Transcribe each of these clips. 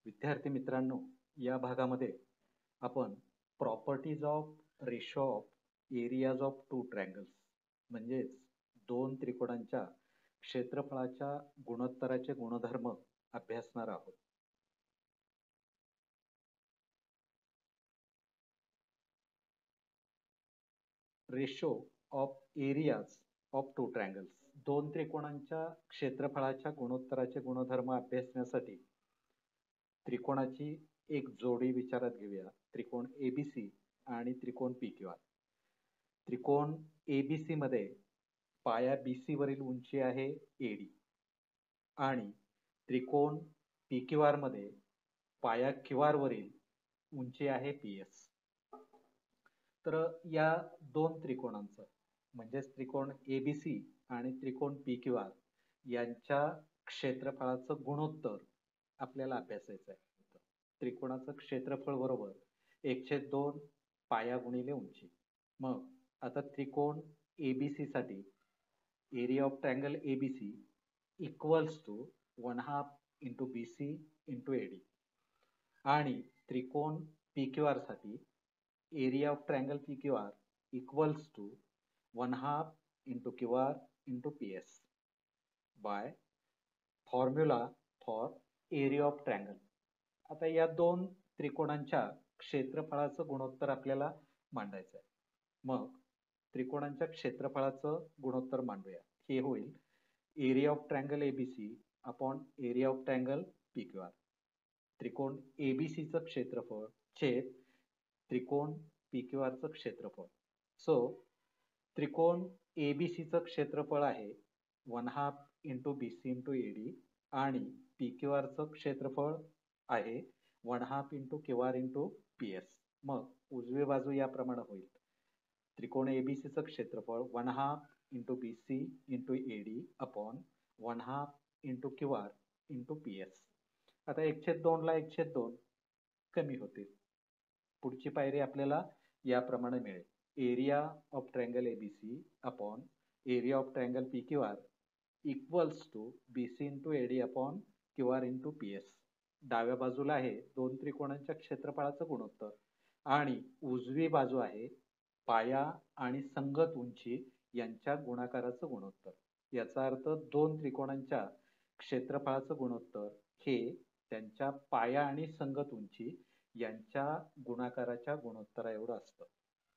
विद्यार्थी मित्रांनो, या भागामध्ये आपण properties of ratio of areas of two triangles म्हणजेच दोन त्रिकोणांच्या क्षेत्रफळाच्या गुणोत्तराचे गुणधर्म अभ्यासणार आहोत. Ratio of areas of two triangles, दोन त्रिकोणांच्या क्षेत्रफळाच्या गुणोत्तराचे गुणधर्म अभ्यासण्यासाठी त्रिकोणाची एक जोडी विचारात घेऊया. त्रिकोण एबीसी आणि त्रिकोण पीक्यूआर. त्रिकोण एबीसी मध्ये पाया बीसी वरील उंची आहे एडी आणि त्रिकोण पीक्यूआर मध्ये पाया क्यूआर वरील उंची आहे पीएस. तर या दोन त्रिकोणांचं म्हणजेच त्रिकोण एबीसी आणि त्रिकोण पीक्यूआर यांच्या क्षेत्रफळाचं गुणोत्तर आपल्याला अभ्यासायचं आहे. त्रिकोणाचं क्षेत्रफळ बरोबर 1/2 पाया गुणिले उंची. मग आता त्रिकोण एबीसी साठी area of triangle ABC equals to 1/2 into BC into AD आणि त्रिकोण पीक्यूआर साठी area of triangle PQR equals to 1/2 into QR into PS by formula for area of triangle. आता या दोन त्रिकोणांच्या क्षेत्रफळाचं गुणोत्तर आपल्याला मांडायचं आहे. मग त्रिकोणांच्या क्षेत्रफळाचं गुणोत्तर मांडूया. हे होईल area of triangle ABC upon area of triangle PQR. त्रिकोण एबीसीचं क्षेत्रफळ छेद त्रिकोण पीक्यूआरचं क्षेत्रफळ. सो त्रिकोण एबीसीचं क्षेत्रफळ आहे 1/2 इंटू बीसी इंटू एडी आणि पीक्यूआरचं क्षेत्रफळ आहे 1/2 इंटू क्यूआर इंटू पीएस. मग उजवी बाजू याप्रमाणे होईल. त्रिकोण एबीसीचं क्षेत्रफळ 1/2 into BC into AD upon 1/2 into QR into PS. आता 1/2 ला 1/2 कमी होतील. पुढची पायरी आपल्याला याप्रमाणे मिळेल. Area of triangle ABC upon area of triangle PQR equals to BC into AD upon QR into PS. डाव्या बाजूला आहे दोन त्रिकोणांच्या क्षेत्रफळाचं गुणोत्तर आणि उजवी बाजू आहे पाया आणि संगत उंची यांच्या गुणाकाराचं गुणोत्तर. याचा अर्थ दोन त्रिकोणांच्या क्षेत्रफळाचं गुणोत्तर हे त्यांच्या पाया आणि संगत उंची यांच्या गुणाकाराच्या गुणोत्तरा एवढं असतं.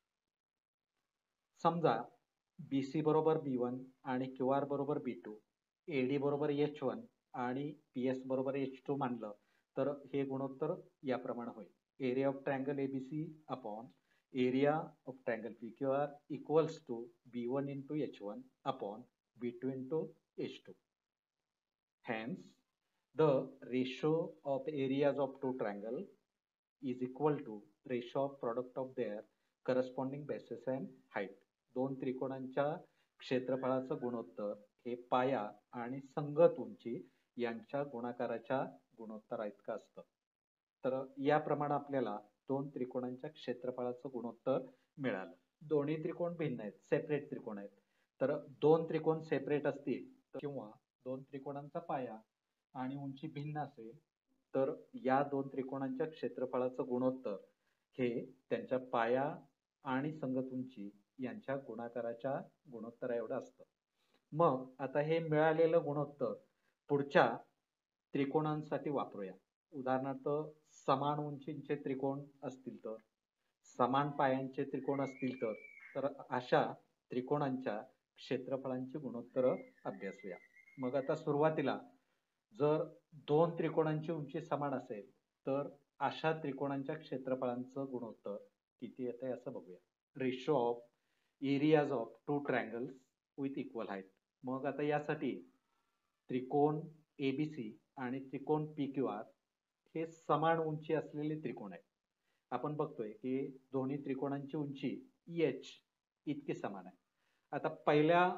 समजा बीसी बरोबर B1 आणि क्यूआर बरोबर B2, एडी बरोबर H1 आणि पीएस बरोबर H2 मानलं तर हे गुणोत्तर याप्रमाणे होईल. Area of triangle ABC upon area of triangle PQR equals to B1 into H1 upon B2 into H2. Hence, the ratio of areas of two triangle is equal to ratio of product of their corresponding bases and height. दोन त्रिकोणांच्या क्षेत्रफळाचं गुणोत्तर हे पाया आणि संगत उंची यांच्या गुणाकाराच्या गुणोत्तरा इतकं असतं. तर याप्रमाणे आपल्याला दोन त्रिकोणांच्या क्षेत्रफळाचं गुणोत्तर मिळालं. दोन्ही त्रिकोण भिन्न आहेत, सेपरेट त्रिकोण आहेत. तर दोन त्रिकोण सेपरेट असतील किंवा दोन त्रिकोणांचा पाया आणि उंची भिन्न असेल तर या दोन त्रिकोणांच्या क्षेत्रफळाचं गुणोत्तर हे त्यांच्या पाया आणि संगत उंची यांच्या गुणाकाराच्या गुणोत्तरा एवढं असतं. मग आता हे मिळालेलं गुणोत्तर पुढच्या त्रिकोणांसाठी वापरूया. उदाहरणार्थ समान उंचीचे त्रिकोण असतील तर, समान पायांचे त्रिकोण असतील तर अशा त्रिकोणांच्या क्षेत्रफळांची गुणोत्तर अभ्यासूया. मग आता सुरुवातीला जर दोन त्रिकोणांची उंची समान असेल तर अशा त्रिकोणांच्या क्षेत्रफळांचं गुणोत्तर किती येते असं बघूया. Ratio of areas of two triangles with equal height. मग आता यासाठी त्रिकोण एबीसी आणि त्रिकोण पीक्यूआर हे समान उंची असलेले त्रिकोण आहेत. आपण बघतोय की दोन्ही त्रिकोणांची उंची एच इतकी समान आहे. आता पहिल्या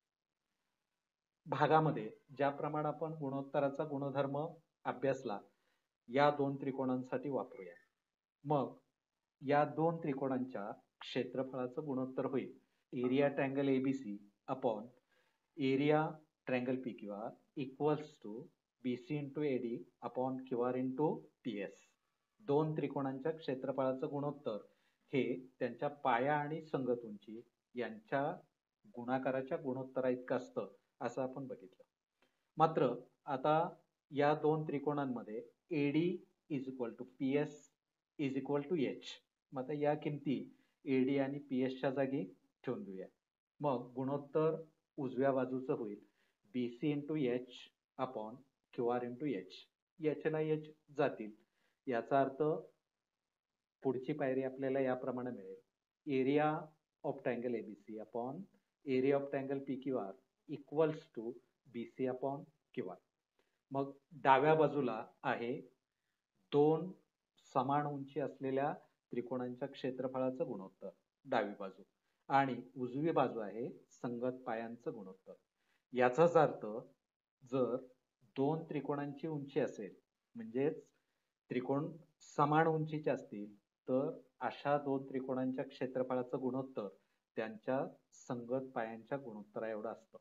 भागामध्ये ज्याप्रमाणे आपण गुणोत्तराचा गुणधर्म अभ्यासला या दोन त्रिकोणांसाठी वापरूया. मग या दोन त्रिकोणांच्या क्षेत्रफळाचं गुणोत्तर होईल area triangle ABC upon area triangle PQR equals to BC into AD upon QR into PS. दोन त्रिकोणांच्या क्षेत्रफळाचं गुणोत्तर हे त्यांच्या पाया आणि संगत उंची यांच्या गुणाकाराच्या गुणोत्तरा इतकं असतं असं आपण बघितलं. मात्र आता या दोन त्रिकोणांमध्ये AD is equal to PS is equal to H. मग आता या किमती AD आणि PS च्या जागी ठेवून देऊया. मग गुणोत्तर उजव्या बाजूचं होईल BC into H upon QR into H. H ला H जातील. याचा अर्थ पुढची पायरी आपल्याला याप्रमाणे मिळेल. Area of triangle ABC upon area of triangle PQR equals to BC upon QR. मग डाव्या बाजूला आहे दोन समान उंची असलेल्या त्रिकोणांच्या क्षेत्रफळाचं गुणोत्तर डावी बाजू आणि उजवी बाजू आहे संगत पायांचं गुणोत्तर. याचाच अर्थ जर दोन त्रिकोणांची उंची असेल म्हणजेच त्रिकोण समान उंचीचे असतील तर अशा दोन त्रिकोणांच्या क्षेत्रफळाचं गुणोत्तर त्यांच्या संगत पायांच्या गुणोत्तरा एवढं असतं.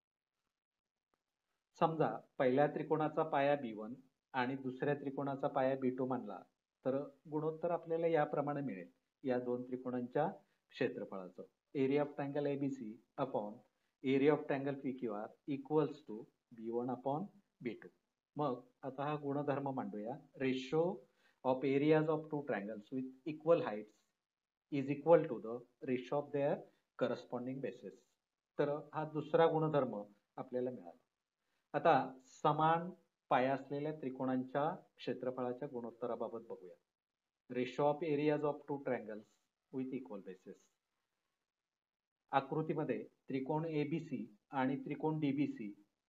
समजा पहिल्या त्रिकोणाचा पाया B1 आणि दुसऱ्या त्रिकोणाचा पाया B2 मानला तर गुणोत्तर आपल्याला याप्रमाणे मिळेल. या दोन त्रिकोणांच्या क्षेत्रफळाचं area of triangle ABC upon area of triangle PQR equals to B1 upon B2. मग आता हा गुणधर्म मांडूया. Ratio of areas of two triangles with equal heights is equal to the ratio of their corresponding bases. तर हा दुसरा गुणधर्म आपल्याला मिळाला. आता समान पाया असलेल्या त्रिकोणांच्या क्षेत्रफळाच्या गुणोत्तराबाबत बघूया. Ratio of areas of two triangles with equal bases. आकृतीमध्ये त्रिकोण ABC आणि त्रिकोण DBC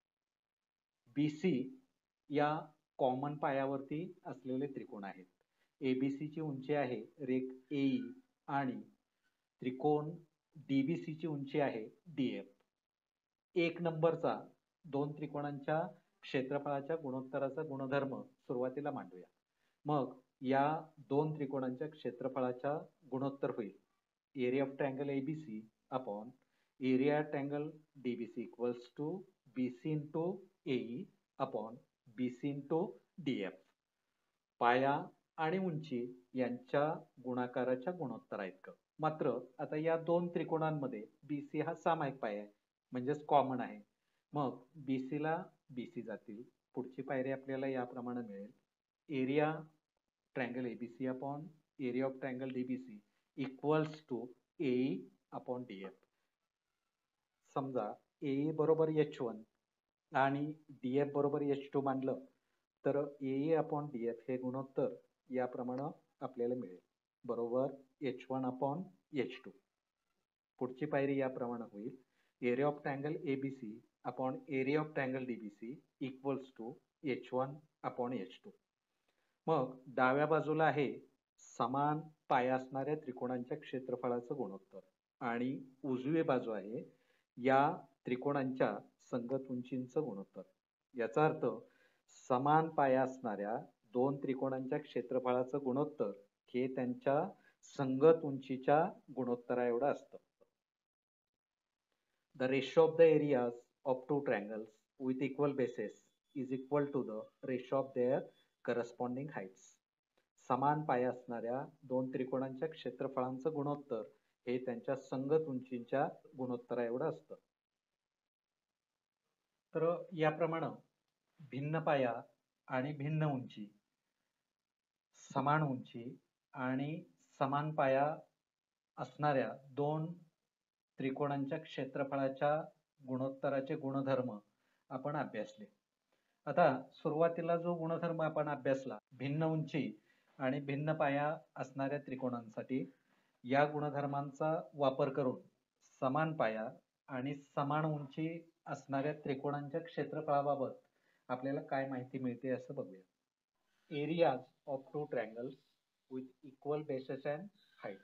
BC या कॉमन पायावरती असलेले त्रिकोण आहेत. ABC ची उंची आहे रेख AE आणि त्रिकोण DBC ची उंची आहे DF. एक नंबरचा दोन त्रिकोणांच्या क्षेत्रफळाच्या गुणोत्तराचा गुणधर्म सुरुवातीला मांडूया. मग या दोन त्रिकोणांच्या क्षेत्रफळाच्या गुणोत्तर होईल area of triangle ABC upon area triangle DBC equals to BC into AE upon BC into DF. पाया आणि उंची यांच्या गुणाकाराच्या गुणोत्तरा इतकं. मात्र आता या दोन त्रिकोणांमध्ये BC हा सामायिक पाया आहे म्हणजेच कॉमन आहे. मग BC ला BC जातील. पुढची पायरी आपल्याला याप्रमाणे मिळेल. Area triangle ABC upon area of triangle DBC equals to AE upon DF. समजा AE बरोबर H1 आणि DF बरोबर H2 मानलं तर AE अपॉन DF हे गुणोत्तर याप्रमाणे आपल्याला मिळेल बरोबर H1 अपॉन H2. पुढची पायरी याप्रमाणे होईल. Area of triangle ABC upon area of triangle DBC equals to H1 upon H2. मग डाव्या बाजूला आहे समान पाया असणाऱ्या त्रिकोणांच्या क्षेत्रफळाचं गुणोत्तर आणि उजवी बाजू आहे या त्रिकोणांच्या संगत उंचींचं गुणोत्तर. याचा अर्थ समान पाया असणाऱ्या दोन त्रिकोणांच्या क्षेत्रफळाचं गुणोत्तर हे त्यांच्या संगत उंचीच्या गुणोत्तरा एवढं असतं. The ratio of the areas of two triangles with equal bases is equal to the ratio of their corresponding heights. समान पाया असणाऱ्या दोन त्रिकोणांच्या क्षेत्रफळांचं गुणोत्तर हे त्यांच्या संगत उंचीच्या गुणोत्तरा एवढं असतं. तर याप्रमाणे भिन्न पाया आणि भिन्न उंची, समान उंची आणि समान पाया असणाऱ्या दोन त्रिकोणांच्या क्षेत्रफळाच्या गुणोत्तराचे गुणधर्म आपण अभ्यासले. आता सुरुवातीला जो गुणधर्म आपण अभ्यासला भिन्न उंची आणि भिन्न पाया असणाऱ्या त्रिकोणांसाठी, या गुणधर्मांचा वापर करून समान पाया आणि समान उंची असणाऱ्या त्रिकोणांच्या क्षेत्रफळाबाबत आपल्याला काय माहिती मिळते असं बघूया. Areas of two triangles with equal bases and height.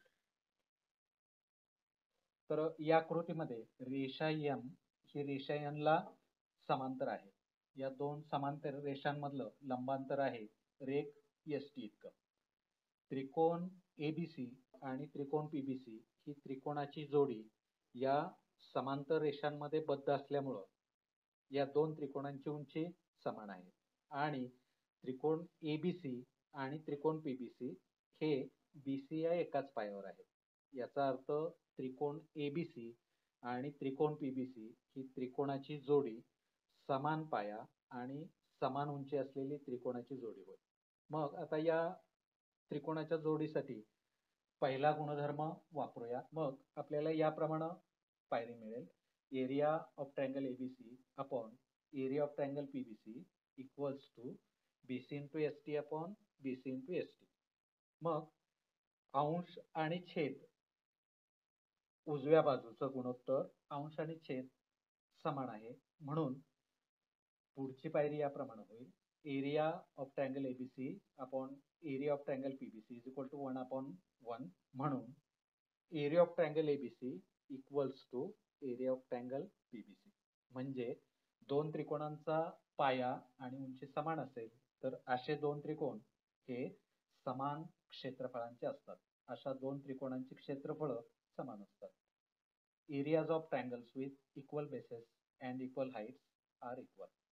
तर या आकृतीमध्ये रेषा M ही रेषा N ला समांतर आहे. या दोन समांतर रेषांमधलं लंबांतर आहे रेख ST इतकं. त्रिकोण ABC आणि त्रिकोण PBC ही त्रिकोणाची जोडी या समांतर रेषांमध्ये बद्ध असल्यामुळं या दोन त्रिकोणांची उंची समान आहे. आणि त्रिकोण एबीसी आणि त्रिकोण पीबीसी हे बीसी या एकाच पायावर आहेत. याचा अर्थ त्रिकोण एबीसी आणि त्रिकोण पीबीसी ही त्रिकोणाची जोडी समान पाया आणि समान उंची असलेली त्रिकोणाची जोडी होय. मग आता या त्रिकोणाच्या जोडीसाठी पहिला गुणधर्म वापरूया. मग आपल्याला याप्रमाणे पायरी मिळेल. Area of triangle ABC upon area of triangle PBC equals to BC into S T upon BC into S T. मग अंश आणि छेद उजव्या बाजूचं गुणोत्तर अंश आणि छेद समान आहे, म्हणून पुढची पायरी याप्रमाणे होईल. Area of triangle ABC upon area of triangle PBC is equal to 1/1, म्हणून area of triangle ABC equals to area of triangle PBC. म्हणजे दोन त्रिकोणांचा पाया आणि उंची समान असेल तर असे दोन त्रिकोण हे समान क्षेत्रफळांचे असतात. अशा दोन त्रिकोणांची क्षेत्रफळ समान असतात. Areas of triangles with equal bases and equal heights are equal.